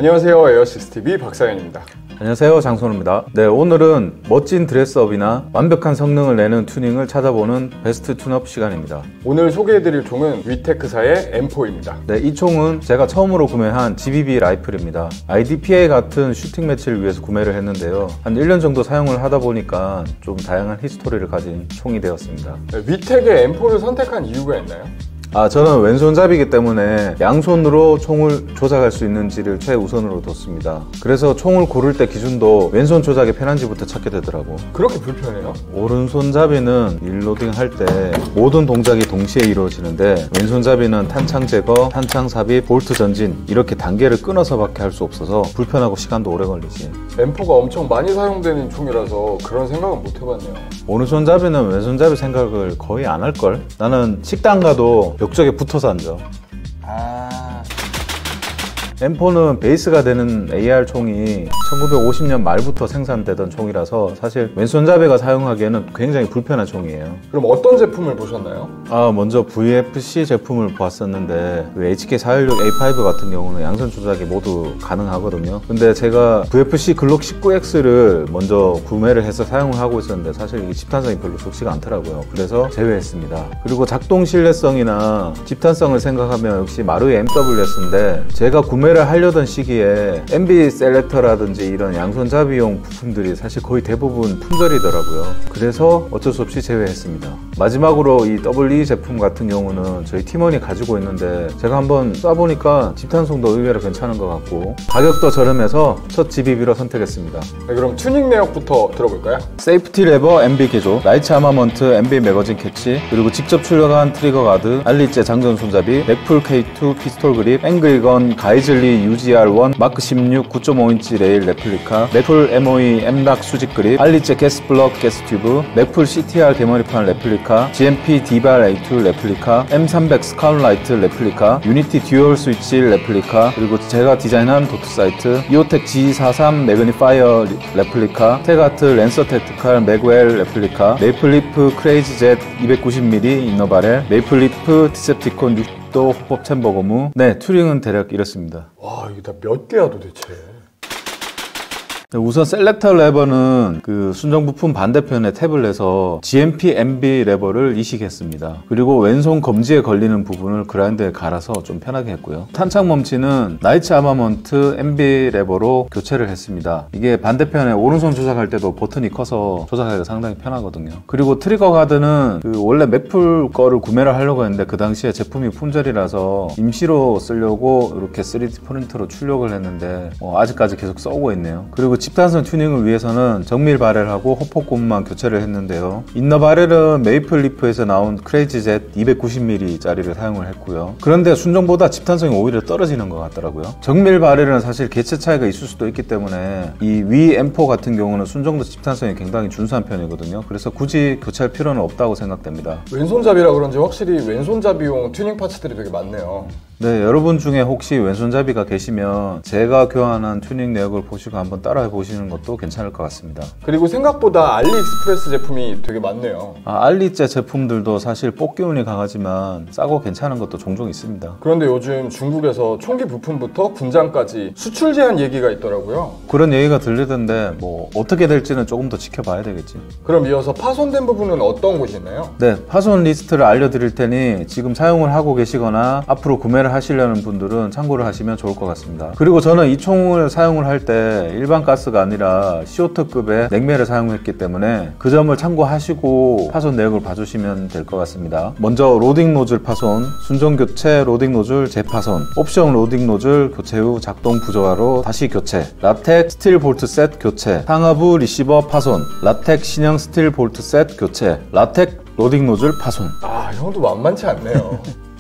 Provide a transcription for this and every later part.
안녕하세요, 에어시스TV 박상현입니다. 안녕하세요, 장선우입니다. 네, 오늘은 멋진 드레스업이나 완벽한 성능을 내는 튜닝을 찾아보는 베스트 튠업 시간입니다. 오늘 소개해드릴 총은 위테크사의 M4입니다. 네, 이 총은 제가 처음으로 구매한 GBB 라이플입니다. IDPA 같은 슈팅 매치를 위해서 구매를 했는데요. 한 1년 정도 사용을 하다 보니까 좀 다양한 히스토리를 가진 총이 되었습니다. 네, 위텍의 M4를 선택한 이유가 있나요? 저는 왼손잡이기 때문에 양손으로 총을 조작할 수 있는지를 최우선으로 뒀습니다. 그래서 총을 고를 때 기준도 왼손 조작이 편한지부터 찾게 되더라고. 그렇게 불편해요? 오른손잡이는 릴로딩 할 때 모든 동작이 동시에 이루어지는데 왼손잡이는 탄창 제거, 탄창 삽입, 볼트 전진 이렇게 단계를 끊어서 밖에 할 수 없어서 불편하고 시간도 오래 걸리지. M4가 엄청 많이 사용되는 총이라서 그런 생각은 못 해봤네요. 오른손잡이는 왼손잡이 생각을 거의 안 할걸? 나는 식당 가도 벽쪽에 붙어서 앉아. M4는 베이스가 되는 AR 총이 1950년 말부터 생산되던 총이라서 사실 왼손잡이가 사용하기에는 굉장히 불편한 총이에요. 그럼 어떤 제품을 보셨나요? 먼저 VFC 제품을 보았었는데 HK416A5 같은 경우는 양손 조작이 모두 가능하거든요. 근데 제가 VFC 글록 19X를 먼저 구매를 해서 사용을 하고 있었는데 사실 이게 집탄성이 별로 좋지가 않더라고요. 그래서 제외했습니다. 그리고 작동 신뢰성이나 집탄성을 생각하면 역시 마루이 MWS인데 제가 구매를 하려던 시기에 MB 셀렉터라든지 이런 양손잡이용 부품들이 사실 거의 대부분 품절이더라고요. 그래서 어쩔 수 없이 제외했습니다. 마지막으로 이 WE 제품 같은 경우는 저희 팀원이 가지고 있는데 제가 한번 쏴보니까 집탄성도 의외로 괜찮은 것 같고 가격도 저렴해서 첫 GBB로 선택했습니다. 네, 그럼 튜닝 내역부터 들어볼까요? 세이프티 레버 MB 개조, 라이츠 아마먼트 MB 매거진 캐치, 그리고 직접 출력한 트리거 가드, 알리째 장전 손잡이, 맥풀 K2 피스톨 그립, 앵글건 가이즐리 UGR1 마크 16 9.5인치 레일 레플리카, 맥풀 MOE M락 수직 그립, 알리째 게스 블럭 게스 튜브, 맥풀 CTR 개머리판 레플리카, GMP 디발 A2 레플리카, M300 스카운 라이트 레플리카, 유니티 듀얼 스위치 레플리카, 그리고 제가 디자인한 도트 사이트, 이오텍 G43 매그니파이어 레플리카, 테가트 랜서 택티칼 맥웰 레플리카, 메이플리프 크레이지 젯 290mm 이너바렐, 메이플리프 디셉티콘 6도 호법 챔버 고무. 네, 튜닝은 대략 이렇습니다. 와, 이게 다 몇 개야 도대체? 우선 셀렉터 레버는 그 순정 부품 반대편에 탭을 내서 GMP MB 레버를 이식했습니다. 그리고 왼손 검지에 걸리는 부분을 그라인더에 갈아서 좀 편하게 했고요. 탄창 멈치는 나이츠 아마먼트 MB 레버로 교체를 했습니다. 이게 반대편에 오른손 조작할 때도 버튼이 커서 조작하기가 상당히 편하거든요. 그리고 트리거 가드는 그 원래 맥풀 거를 구매를 하려고 했는데 그 당시에 제품이 품절이라서 임시로 쓰려고 이렇게 3D 프린터로 출력을 했는데 아직까지 계속 써오고 있네요. 그리고 집탄성 튜닝을 위해서는 정밀 바렐하고 호폭 고무만 교체를 했는데요. 인너 바렐은 메이플리프에서 나온 크레이지 젯 290mm 짜리를 사용을 했고요. 그런데 순정보다 집탄성이 오히려 떨어지는 것 같더라고요. 정밀 바렐은 사실 개체 차이가 있을 수도 있기 때문에 이 위 M4 같은 경우는 순정도 집탄성이 굉장히 준수한 편이거든요. 그래서 굳이 교체할 필요는 없다고 생각됩니다. 왼손잡이라 그런지 확실히 왼손잡이용 튜닝 파츠들이 되게 많네요. 네, 여러분 중에 혹시 왼손잡이가 계시면 제가 교환한 튜닝 내역을 보시고 한번 따라해 보시는 것도 괜찮을 것 같습니다. 그리고 생각보다 알리익스프레스 제품이 되게 많네요. 알리째 제품들도 사실 뽑기운이 강하지만 싸고 괜찮은 것도 종종 있습니다. 그런데 요즘 중국에서 총기 부품부터 군장까지 수출 제한 얘기가 있더라고요. 그런 얘기가 들리던데 뭐 어떻게 될지는 조금 더 지켜봐야 되겠지. 그럼 이어서 파손된 부분은 어떤 곳이 있나요? 네, 파손 리스트를 알려드릴 테니 지금 사용을 하고 계시거나 앞으로 구매를 하시려는 분들은 참고를 하시면 좋을 것 같습니다. 그리고 저는 이 총을 사용을 할 때 일반 가스가 아니라 CO2급의 냉매를 사용했기 때문에 그 점을 참고하시고 파손 내역을 봐주시면 될 것 같습니다. 먼저 로딩 노즐 파손, 순정 교체 로딩 노즐 재파손, 옵션 로딩 노즐 교체 후 작동 부조화로 다시 교체, 라텍 스틸 볼트 셋 교체, 상하부 리시버 파손, 라텍 신형 스틸 볼트 셋 교체, 라텍 로딩 노즐 파손. 이 정도 만만치 않네요.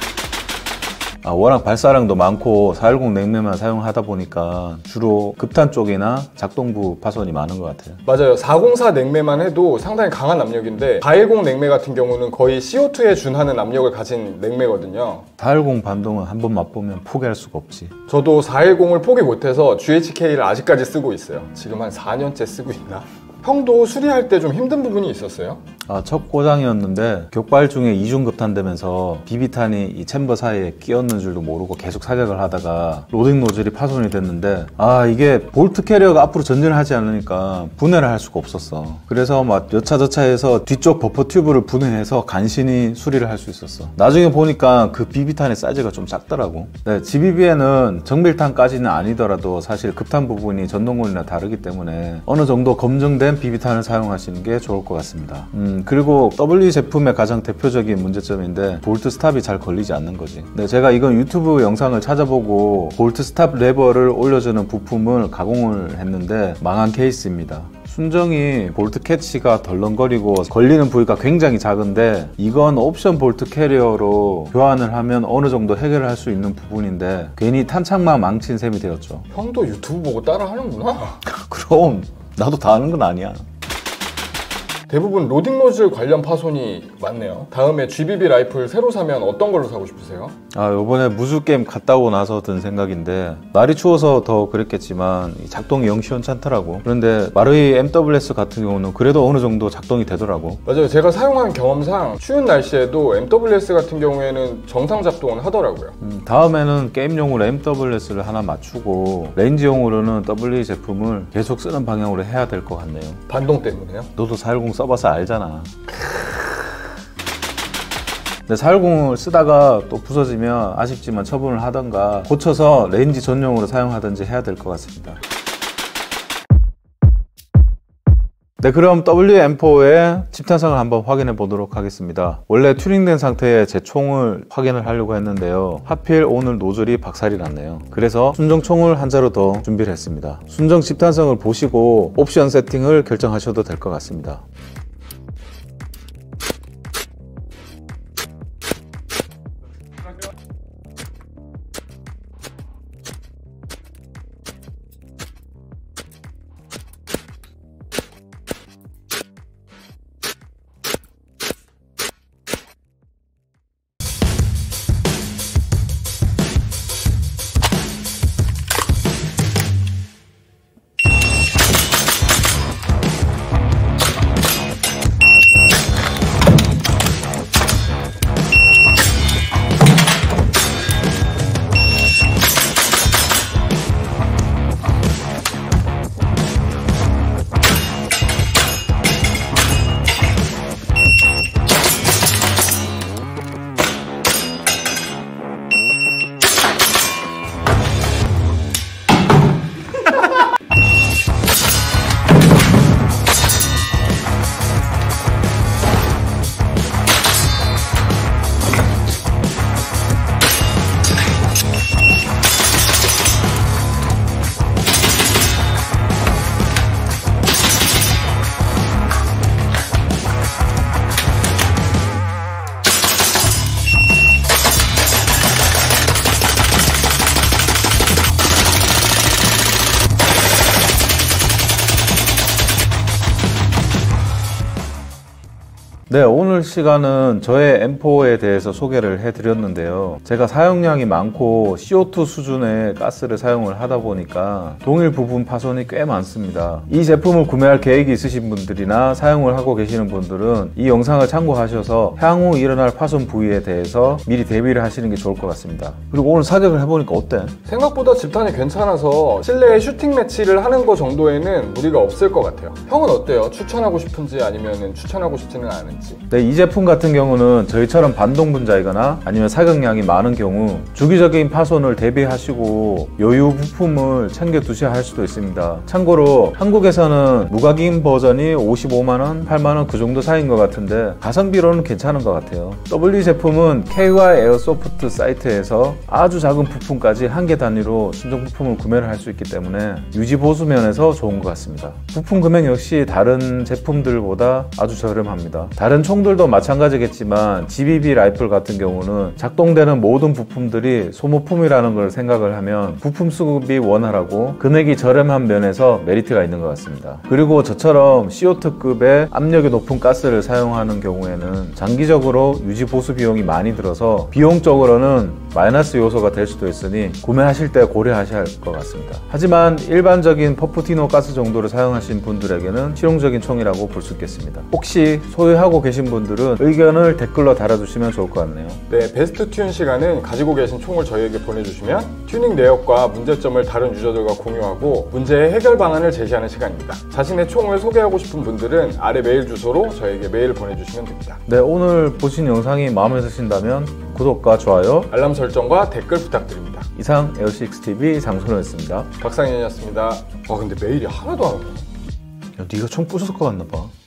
워낙 발사량도 많고 410 냉매만 사용하다 보니까 주로 급탄 쪽이나 작동부 파손이 많은 것 같아요. 맞아요. 404 냉매만 해도 상당히 강한 압력인데 410 냉매 같은 경우는 거의 CO2에 준하는 압력을 가진 냉매거든요. 410 반동은 한번 맛보면 포기할 수가 없지. 저도 410을 포기 못해서 GHK를 아직까지 쓰고 있어요. 지금 한 4년째 쓰고 있나? 형도 수리할 때 좀 힘든 부분이 있었어요? 첫 고장이었는데 격발 중에 이중급탄되면서 비비탄이 이 챔버 사이에 끼었는 줄도 모르고 계속 사격을 하다가 로딩 노즐이 파손이 됐는데 이게 볼트 캐리어가 앞으로 전진하지 않으니까 분해를 할 수가 없었어. 그래서 막 여차저차해서 뒤쪽 버퍼 튜브를 분해해서 간신히 수리를 할 수 있었어. 나중에 보니까 그 비비탄의 사이즈가 좀 작더라고. 네, GBB에는 정밀탄까지는 아니더라도 사실 급탄 부분이 전동군이나 다르기 때문에 어느 정도 검증된 비비탄을 사용하시는 게 좋을 것 같습니다. 그리고 W 제품의 가장 대표적인 문제점인데 볼트 스탑이 잘 걸리지 않는 거지. 네, 제가 이건 유튜브 영상을 찾아보고 볼트 스탑 레버를 올려주는 부품을 가공을 했는데 망한 케이스입니다. 순정이 볼트 캐치가 덜렁거리고 걸리는 부위가 굉장히 작은데 이건 옵션 볼트 캐리어로 교환을 하면 어느 정도 해결을 할 수 있는 부분인데 괜히 탄창만 망친 셈이 되었죠. 형도 유튜브 보고 따라 하는구나. 그럼 나도 다 하는 건 아니야. 대부분 로딩 노즐 관련 파손이 많네요. 다음에 GBB 라이플 새로 사면 어떤 걸로 사고 싶으세요? 요번에 무술 게임 갔다 오고 나서 든 생각인데 날이 추워서 더 그랬겠지만 작동이 영 시원찮더라고. 그런데 마르이 MWS 같은 경우는 그래도 어느 정도 작동이 되더라고. 맞아요. 제가 사용한 경험상 추운 날씨에도 MWS 같은 경우에는 정상 작동은 하더라고요. 다음에는 게임용으로 MWS를 하나 맞추고 레인지용으로는 W 제품을 계속 쓰는 방향으로 해야 될 것 같네요. 반동 때문에요? 너도 410 써봐서 알잖아. 근데 410을 쓰다가 또 부서지면 아쉽지만 처분을 하던가 고쳐서 레인지 전용으로 사용하든지 해야 될 것 같습니다. 네, 그럼 WM4의 집탄성을 한번 확인해 보도록 하겠습니다. 원래 튜닝된 상태의 제 총을 확인을 하려고 했는데요. 하필 오늘 노즐이 박살이 났네요. 그래서 순정 총을 한 자루 더 준비를 했습니다. 순정 집탄성을 보시고 옵션 세팅을 결정하셔도 될 것 같습니다. 네, 오늘 시간은 저의 M4에 대해서 소개를 해드렸는데요. 제가 사용량이 많고 CO2 수준의 가스를 사용을 하다 보니까 동일 부분 파손이 꽤 많습니다. 이 제품을 구매할 계획이 있으신 분들이나 사용을 하고 계시는 분들은 이 영상을 참고하셔서 향후 일어날 파손 부위에 대해서 미리 대비를 하시는 게 좋을 것 같습니다. 그리고 오늘 사격을 해보니까 어때? 생각보다 집탄이 괜찮아서 실내에 슈팅 매치를 하는 거 정도에는 무리가 없을 것 같아요. 형은 어때요? 추천하고 싶은지 아니면 추천하고 싶지는 않은지? 네, 이 제품 같은 경우는 저희처럼 반동 분자이거나 아니면 사격량이 많은 경우 주기적인 파손을 대비하시고 여유 부품을 챙겨 두셔야 할 수도 있습니다. 참고로 한국에서는 무각인 버전이 55만원, 8만원 그 정도 사이인 것 같은데 가성비로는 괜찮은 것 같아요. W 제품은 KY 에어소프트 사이트에서 아주 작은 부품까지 한 개 단위로 순정 부품을 구매를 할 수 있기 때문에 유지 보수 면에서 좋은 것 같습니다. 부품 금액 역시 다른 제품들보다 아주 저렴합니다. 다른 총들도 마찬가지겠지만 GBB 라이플 같은 경우는 작동되는 모든 부품들이 소모품이라는 걸 생각을 하면 부품 수급이 원활하고 금액이 저렴한 면에서 메리트가 있는 것 같습니다. 그리고 저처럼 CO2급의 압력이 높은 가스를 사용하는 경우에는 장기적으로 유지 보수 비용이 많이 들어서 비용적으로는 마이너스 요소가 될 수도 있으니 구매하실 때 고려하셔야 할 것 같습니다. 하지만 일반적인 퍼프티노 가스 정도를 사용하신 분들에게는 실용적인 총이라고 볼 수 있겠습니다. 혹시 소유하고 계신 분들은 의견을 댓글로 달아주시면 좋을 것 같네요. 네, 베스트 튠 시간은 가지고 계신 총을 저희에게 보내주시면 튜닝 내역과 문제점을 다른 유저들과 공유하고 문제의 해결 방안을 제시하는 시간입니다. 자신의 총을 소개하고 싶은 분들은 아래 메일 주소로 저희에게 메일 보내주시면 됩니다. 네, 오늘 보신 영상이 마음에 드신다면 구독과 좋아요, 알람 설정과 댓글 부탁드립니다. 이상 에어6TV 장선호였습니다. 박상현이었습니다. 근데 메일이 하나도 안 오고. 야, 네가 총 부술 것 같나 봐.